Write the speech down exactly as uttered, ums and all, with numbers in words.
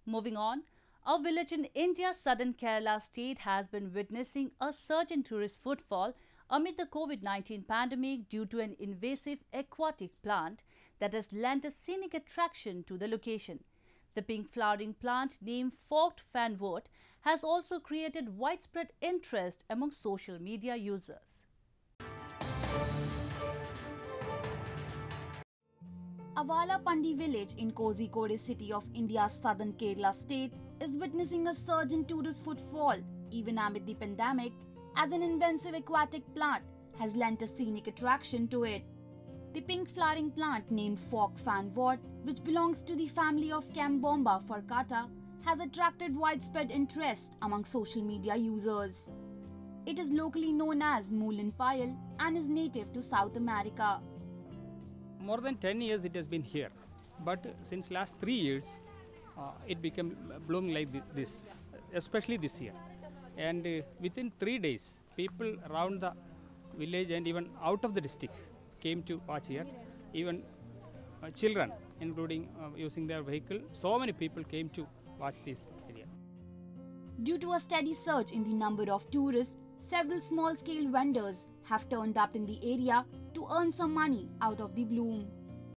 Moving on, a village in India's southern Kerala state has been witnessing a surge in tourist footfall amid the COVID nineteen pandemic due to an invasive aquatic plant that has lent a scenic attraction to the location. The pink flowering plant named Forked Fanwort has also created widespread interest among social media users. Avalapandi village in Kozhikode city of India's southern Kerala state is witnessing a surge in tourist footfall even amid the pandemic, as an invasive aquatic plant has lent a scenic attraction to it. The pink flowering plant named Forked Fanwort, which belongs to the family of Cambomba furcata, has attracted widespread interest among social media users. It is locally known as Moulin Payal and is native to South America. More than ten years it has been here, but since last three years uh, it became blooming like this, especially this year. And uh, within three days, people around the village and even out of the district came to watch here. Even uh, children, including uh, using their vehicle, so many people came to watch this area. Due to a steady surge in the number of tourists, several small-scale vendors have turned up in the area to earn some money out of the bloom.